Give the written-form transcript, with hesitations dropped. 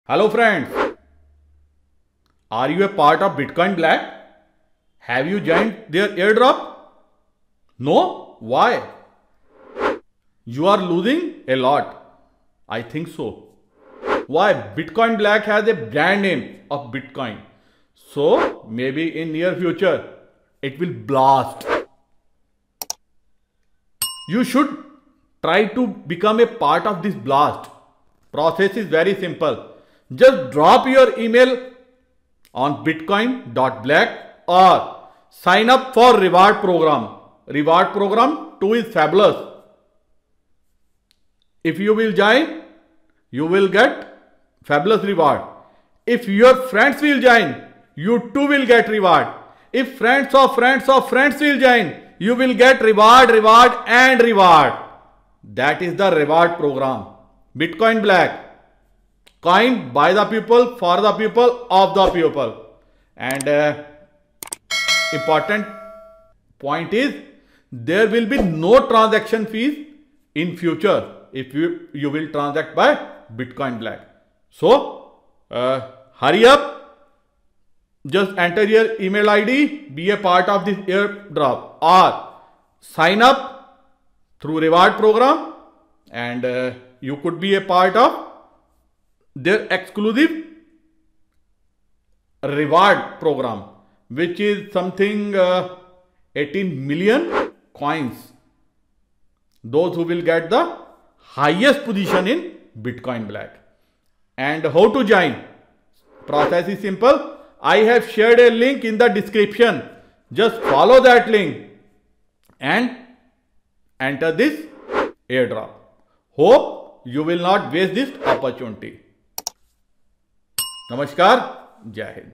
Hello friends, are you a part of Bitcoin Black? Have you joined their airdrop? No? Why? You are losing a lot. I think so. Why? Bitcoin Black has a brand name of Bitcoin. So maybe in near future it will blast. You should try to become a part of this blast. Process is very simple. Just drop your email on bitcoin.black or sign up for reward program. Reward program 2 is fabulous. If you will join, you will get fabulous reward. If your friends will join, you too will get reward. If friends of friends of friends will join, you will get reward and reward. That is the reward program. Bitcoin Black. Coin by the people, for the people, of the people. And important point is there will be no transaction fees in future if you will transact by Bitcoin Black. So hurry up, just enter your email ID, be a part of this airdrop or sign up through reward program and you could be a part of their exclusive reward program, which is something 18 million coins. Those who will get the highest position in Bitcoin Black. And how to join? Process is simple. I have shared a link in the description. Just follow that link and enter this airdrop. Hope you will not waste this opportunity. नमस्कार, जय हिंद।